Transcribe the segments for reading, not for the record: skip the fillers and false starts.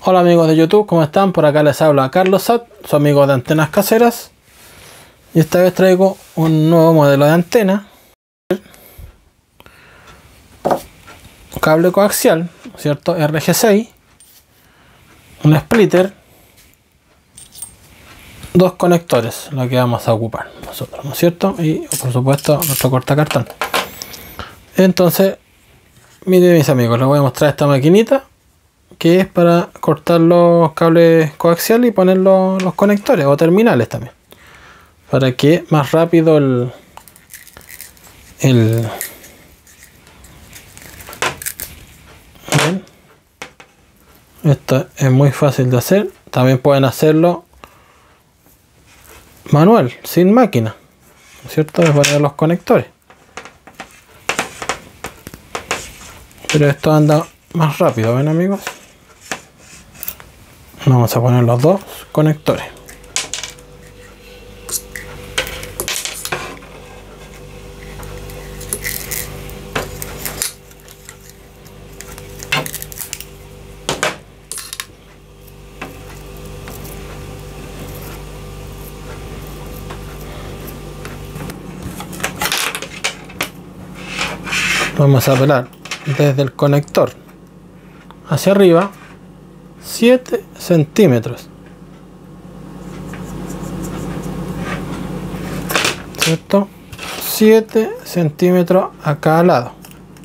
Hola amigos de YouTube, ¿cómo están? Por acá les habla Carlos Sat, su amigo de antenas caseras. Y esta vez traigo un nuevo modelo de antena. Cable coaxial, ¿cierto? RG6. Un splitter. Dos conectores, lo que vamos a ocupar nosotros, ¿no es cierto? Y por supuesto nuestro cortacartón. Entonces, miren mis amigos, les voy a mostrar esta maquinita que es para cortar los cables coaxiales y poner los conectores o terminales también, para que más rápido ¿ven? Esto es muy fácil de hacer. También pueden hacerlo manual, sin máquina, ¿no es cierto? De poner los conectores, pero esto anda más rápido, ¿ven amigos? Vamos a poner los dos conectores. Vamos a pelar desde el conector hacia arriba 7 centímetros, ¿cierto? 7 centímetros a cada lado.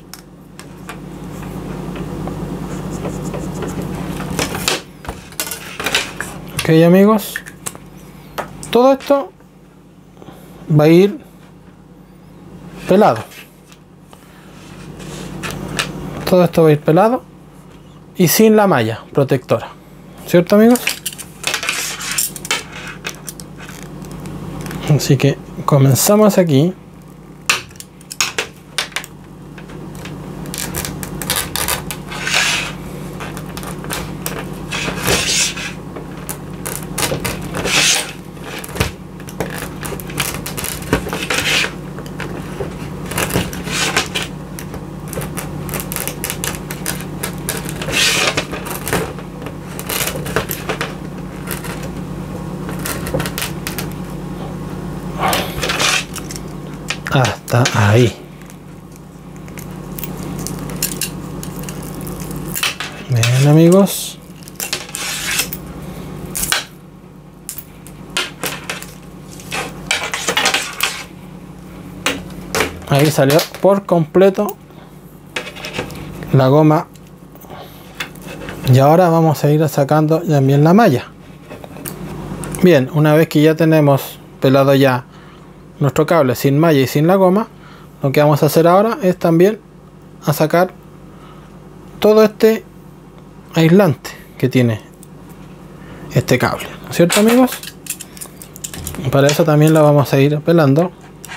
Ok amigos, todo esto va a ir pelado. Todo esto va a ir pelado y sin la malla protectora, ¿cierto amigos? Así que comenzamos aquí. Hasta ahí. Bien amigos, ahí salió por completo la goma. Y ahora vamos a ir sacando también la malla. Bien, una vez que ya tenemos pelado ya nuestro cable sin malla y sin la goma, lo que vamos a hacer ahora es también a sacar todo este aislante que tiene este cable, ¿no es cierto amigos? Para eso también lo vamos a ir pelando.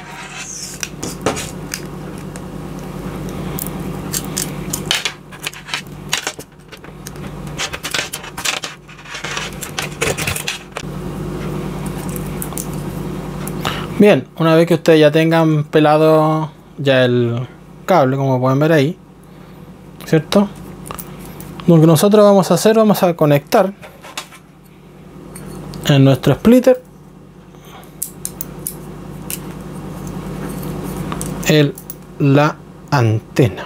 Bien, una vez que ustedes ya tengan pelado ya el cable, como pueden ver ahí, ¿cierto? Lo que nosotros vamos a hacer, vamos a conectar en nuestro splitter la antena.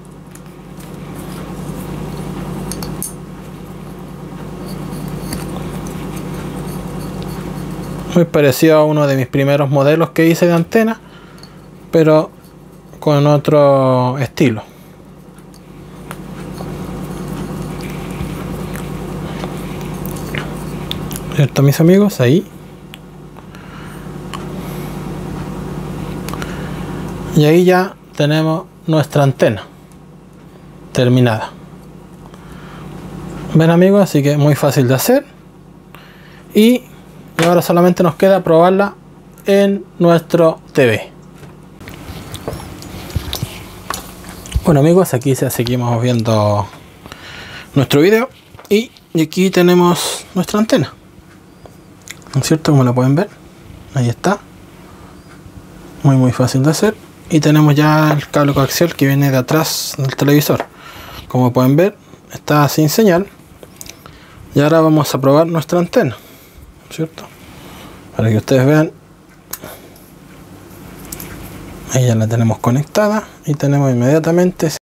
Muy parecido a uno de mis primeros modelos que hice de antena, pero con otro estilo. ¿Cierto mis amigos? Ahí. Y ahí ya tenemos nuestra antena terminada. ¿Ven amigos? Así que muy fácil de hacer. Y ahora solamente nos queda probarla en nuestro TV. Bueno amigos, aquí seguimos viendo nuestro video y aquí tenemos nuestra antena, ¿no es cierto? Como la pueden ver, ahí está, muy fácil de hacer. Y tenemos ya el cable coaxial que viene de atrás del televisor. Como pueden ver, está sin señal, Y ahora vamos a probar nuestra antena, ¿cierto? Para que ustedes vean. Ahí ya la tenemos conectada y tenemos inmediatamente